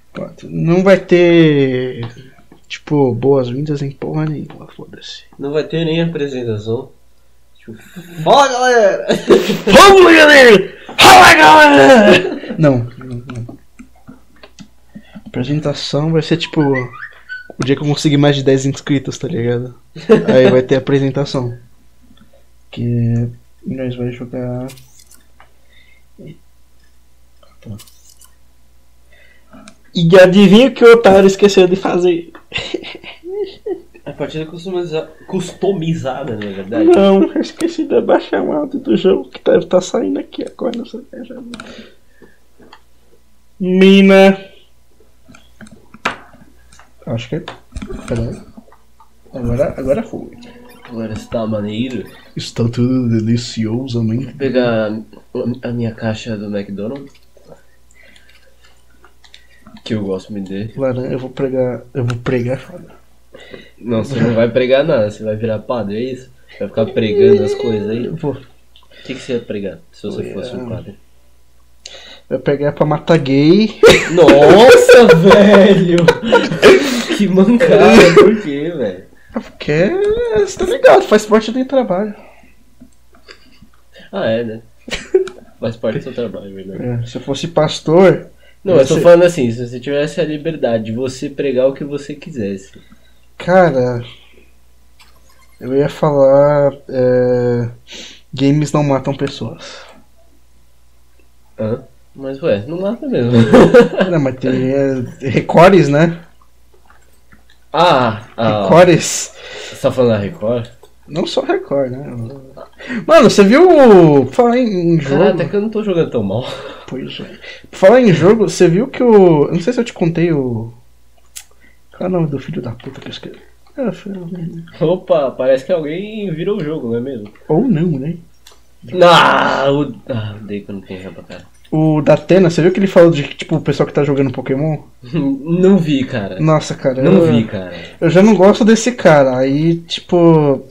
Não vai ter, tipo, boas-vindas em porra nenhuma, foda-se. Não vai ter nem apresentação. Tipo, fala galera! Vamos, galera! Fala, galera! Não. Apresentação vai ser tipo o dia que eu conseguir mais de 10 inscritos, tá ligado? Aí vai ter apresentação. Que nós vai jogar. Tá. E adivinha o que o otário esqueceu de fazer? A partida customizada, na verdade. Não, eu esqueci de baixar o áudio do jogo que deve estar saindo aqui agora. Não sei. Mina. Acho que é. Peraí. Agora foi. Agora está maneiro. Está tudo deliciosamente. Vou pegar a minha caixa do McDonald's. Que eu gosto muito dele. Laranja, eu vou pregar foda. Não, você não vai pregar nada, você vai virar padre, é isso? Vai ficar pregando as coisas aí? Eu vou. O que você ia pregar se você fosse um padre? Eu pegar pra matar gay. Nossa, velho! Que mancada, por quê, velho? Porque você tá ligado, faz parte do trabalho. Ah, é, né? Faz parte do seu trabalho, verdade. É, se eu fosse pastor. Não, eu tô falando assim, se você tivesse a liberdade de você pregar o que você quisesse. Cara, eu ia falar. Games não matam pessoas. Hã? Mas ué, não mata mesmo. Não, mas tem recordes, né? Recordes. Você tá falando da Record? Não só Record, né? Mano, você viu. Falar em jogo. Ah, até que eu não tô jogando tão mal. Pois é. Falar em jogo, você viu que o. Eu não sei se eu te contei o. Qual é o nome do filho da puta que eu esqueci? Opa, parece que alguém virou o jogo, não é mesmo? Ou não, né? Odeio que eu não tenho rampa, cara. O Datena, você viu que ele falou de tipo o pessoal que tá jogando Pokémon? Não vi, cara. Nossa, cara. Não vi, cara. Eu já não gosto desse cara. Aí, tipo.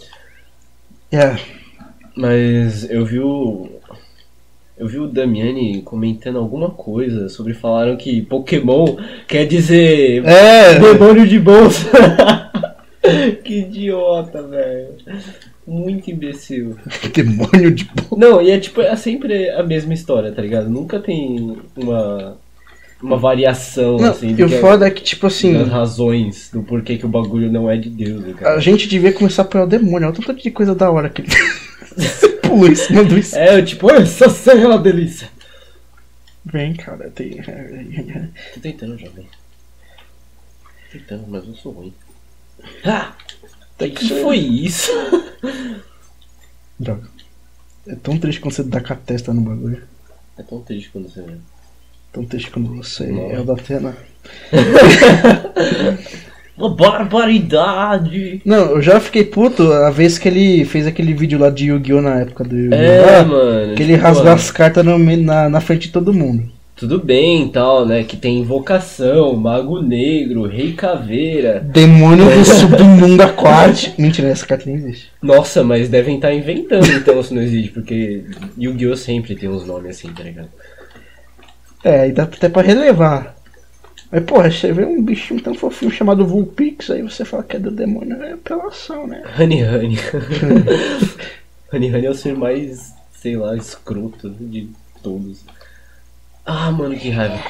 Mas eu vi o Damiani comentando alguma coisa sobre falaram que Pokémon quer dizer demônio de bolsa. Que idiota, velho. Muito imbecil. Demônio de bolsa. Não, e é sempre a mesma história, tá ligado? Nunca tem uma variação, não, assim. E o foda é que, tipo assim. Das razões do porquê que o bagulho não é de Deus, cara. A gente devia começar a apoiar o demônio. Olha o tanto de coisa da hora que ele. Pula em cima do isso. Tipo, essa serra é uma delícia. Vem, cara, tem. Tô tentando, jovem. Tô tentando, mas eu sou ruim. Que foi isso? Droga. É tão triste quando você dá com a testa no bagulho. É tão triste quando você vê. Tão triste quando você é o Datena. Uma barbaridade! Não, eu já fiquei puto a vez que ele fez aquele vídeo lá de Yu-Gi-Oh! Na época do Yu-Gi-Oh! Mano. Que ele rasgou as cartas na frente de todo mundo. Tudo bem e tal, né? Que tem invocação, mago negro, rei caveira. Demônio do submundo aquático. Mentira, essa carta nem existe. Nossa, mas devem estar inventando então se não existe, porque Yu-Gi-Oh! Sempre tem uns nomes assim, tá ligado? Aí dá até pra relevar. Mas porra, você vê um bichinho tão fofinho chamado Vulpix, aí você fala que é do demônio, é apelação, né? Honey. Honey é o ser mais, sei lá, escroto de todos. Mano, que raiva.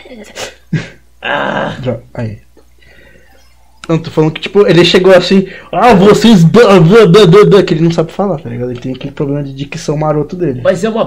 Aí. Não, tô falando que tipo, ele chegou assim, vocês. Que ele não sabe falar, tá ligado? Ele tem aquele problema de dicção maroto dele. Mas é uma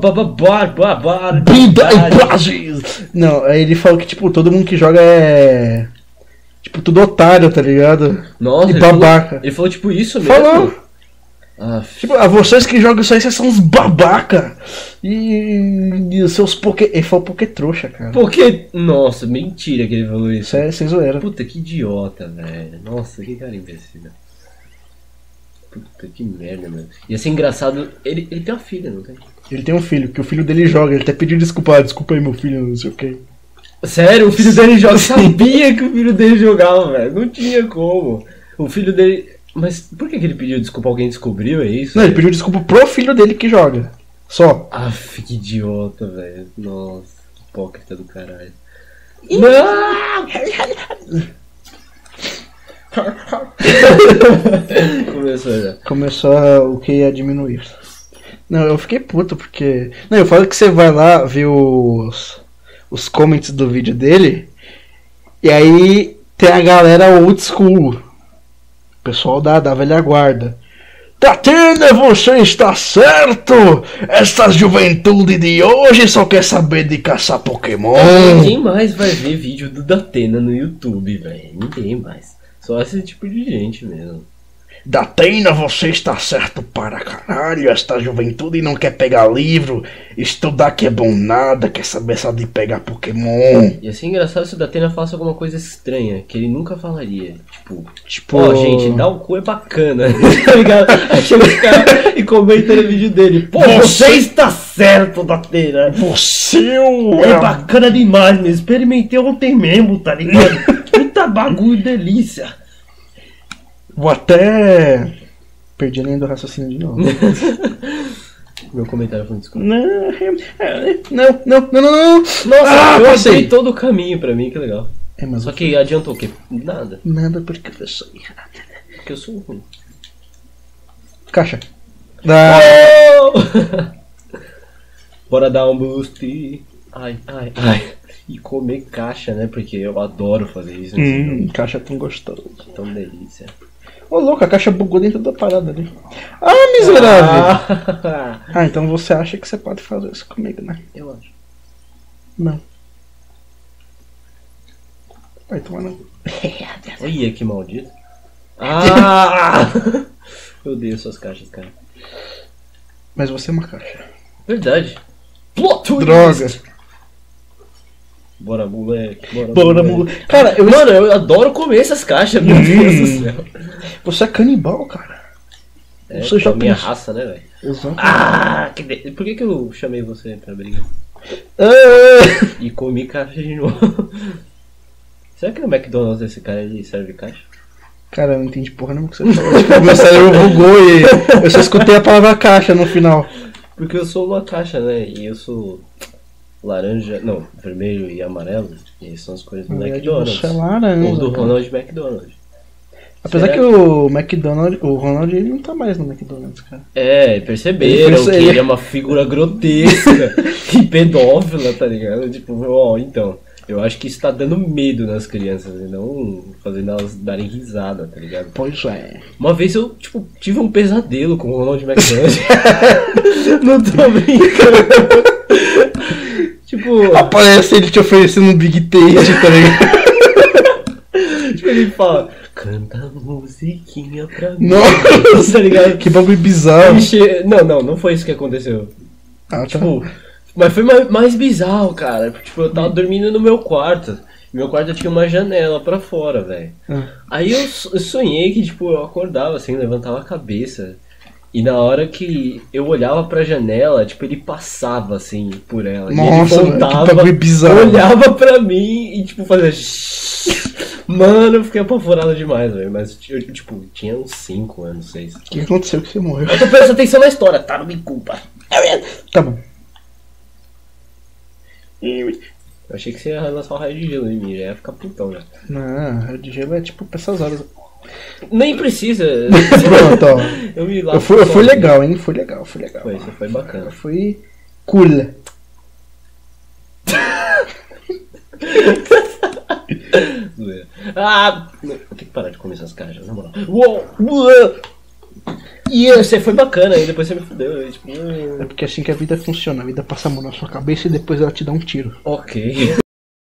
Não, aí ele falou que tipo, todo mundo que joga é. Tipo, tudo otário, tá ligado? Nossa, e babaca. Ele falou tipo isso mesmo? Falou! Tipo, vocês que jogam isso aí, vocês são uns babaca! E os seus poké. Ele falou poké trouxa, cara. Nossa, mentira que ele falou isso. Isso é sem zoeira. Puta, que idiota, velho. Nossa, que cara imbecil. Puta, que merda, mano. Ia ser engraçado. Ele tem uma filha, não tem? Ele tem um filho, que o filho dele joga. Ele até pediu desculpa aí, meu filho, não sei o que. Sério? O filho dele joga? Eu sabia que o filho dele jogava, velho. Não tinha como. O filho dele. Mas por que ele pediu desculpa? Alguém descobriu, é isso? Não, ele pediu desculpa pro filho dele que joga. Só. Que idiota, velho. Nossa, que hipócrita do caralho. Não! Começou já. Começou o que ia diminuir. Não, eu fiquei puto porque... Não, eu falo que você vai lá ver os comments do vídeo dele e aí tem a galera old school. O pessoal da velha guarda. Datena, você está certo! Essa juventude de hoje só quer saber de caçar Pokémon. Ninguém mais vai ver vídeo do Datena no YouTube, velho. Ninguém mais. Só esse tipo de gente mesmo. Datena, você está certo para caralho. Esta juventude não quer pegar livro, estudar que é bom nada, quer saber só de pegar Pokémon. Ia ser engraçado se o Datena falasse alguma coisa estranha, que ele nunca falaria. Tipo, ó, gente, dar o cu é bacana. Tá ligado? Aí chega os caras e comenta no vídeo dele. Pô, você está certo, Datena. Você é bacana demais mesmo. Experimentei ontem mesmo, tá ligado? Puta bagulho, delícia. Vou até... Perdi a linha do raciocínio de novo. Meu comentário foi um desculpa. Não. Nossa, eu passei todo o caminho pra mim, que legal. Mas só que adiantou o quê? Nada. Nada porque eu sou errado. Porque eu sou ruim. Caixa. Bora dar um boost. Ai. E comer caixa, né? Porque eu adoro fazer isso. Caixa é tão gostoso. Tão delícia. Ô, louco, a caixa bugou dentro da parada ali. Ah, miserável! Então você acha que você pode fazer isso comigo, né? Eu acho. Não. Vai tomar não. Olha que maldito. Eu odeio suas caixas, cara. Mas você é uma caixa. Verdade. Plot twist. Droga. Bora, moleque. Bora, moleque. Cara, Mano, eu adoro comer essas caixas, meu Deus do céu. Você é canibal, cara. É, você já a minha raça, né, velho? Exato. Por que eu chamei você pra briga? E comi caixa de novo. Será que no McDonald's esse cara ele serve caixa? Cara, eu não entendi porra nenhuma que você falou. Tipo, meu cérebro bugou e eu só escutei a palavra caixa no final. Porque eu sou uma caixa, né? E eu sou laranja, não, vermelho e amarelo. E são as cores do McDonald's. Você é laranja. Ou do Ronald McDonald. Apesar que o McDonald, o Ronald, ele não tá mais no McDonald's, cara. É, perceberam que ele é uma figura grotesca e pedófila, tá ligado? Tipo, ó, então, eu acho que isso tá dando medo nas crianças e não fazendo elas darem risada, tá ligado? Pois é. Uma vez eu, tipo, tive um pesadelo com o Ronald McDonald. Não tô brincando. Tipo... Aparece ele te oferecendo um Big Taste, tá ligado? Tipo, ele fala... Canta musiquinha pra mim. Nossa, tá ligado? Que bagulho bizarro. Não foi isso que aconteceu. Tá. Tipo, mas foi mais bizarro, cara. Tipo, eu tava dormindo no meu quarto. Meu quarto tinha uma janela pra fora, velho. Aí eu sonhei que, tipo, eu acordava assim, levantava a cabeça. E na hora que eu olhava pra janela, tipo, ele passava assim por ela. Nossa, e ele voltava, que bagulho bizarro. olhava pra mim e, tipo, fazia... Mano, eu fiquei apavorado demais, velho. Mas eu, tipo, tinha uns 5 anos, 6. O que aconteceu que você morreu? Eu tô prestando atenção na história, tá? Não me culpa. Tá bom. Eu achei que você ia lançar um raio de gelo em mim, já ia ficar putão, já. Não, raio de gelo é tipo pra essas horas. Nem precisa. Pronto, ó. Eu fui legal, hein? Fui legal. Foi, você foi bacana. Fui cool. Eu tenho que parar de comer essas caixas, na moral. E você foi bacana, aí depois você me fudeu. Tipo... É porque é assim que a vida funciona. A vida passa a mão na sua cabeça e depois ela te dá um tiro. Ok.